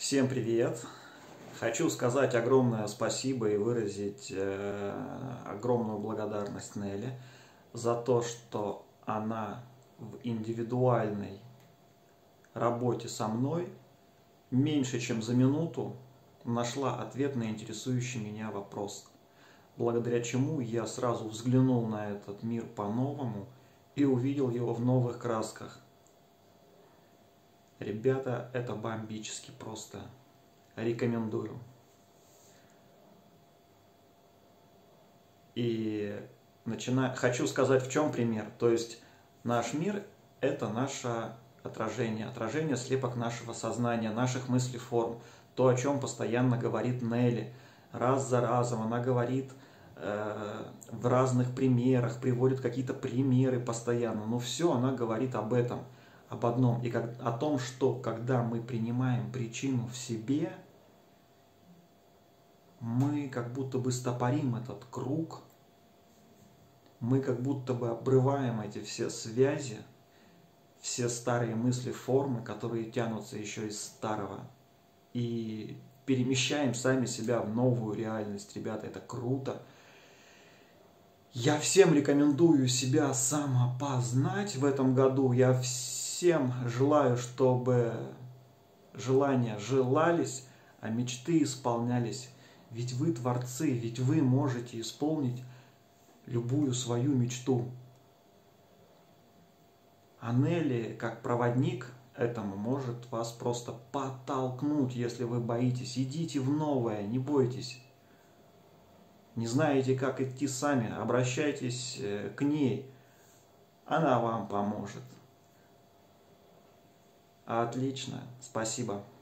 Всем привет! Хочу сказать огромное спасибо и выразить огромную благодарность Нелли за то, что она в индивидуальной работе со мной меньше чем за минуту нашла ответ на интересующий меня вопрос, благодаря чему я сразу взглянул на этот мир по-новому и увидел его в новых красках. Ребята, это бомбически просто. Рекомендую. И хочу сказать, в чем пример. То есть наш мир – это наше отражение слепок нашего сознания, наших мыслей, форм. То, о чем постоянно говорит Нелли. Раз за разом она говорит в разных примерах, приводит какие-то примеры постоянно. Но все она говорит об этом, об одном. И о том, что когда мы принимаем причину в себе, мы как будто бы стопорим этот круг, мы как будто бы обрываем эти все связи, все старые мысли, формы, которые тянутся еще из старого, и перемещаем сами себя в новую реальность. Ребята, это круто. Я всем рекомендую себя самопознать в этом году. Я всем желаю, чтобы желания желались, а мечты исполнялись. Ведь вы творцы, ведь вы можете исполнить любую свою мечту. А Нелли, как проводник этому, может вас просто подтолкнуть, если вы боитесь. Идите в новое, не бойтесь. Не знаете, как идти сами, обращайтесь к ней. Она вам поможет. Отлично, спасибо.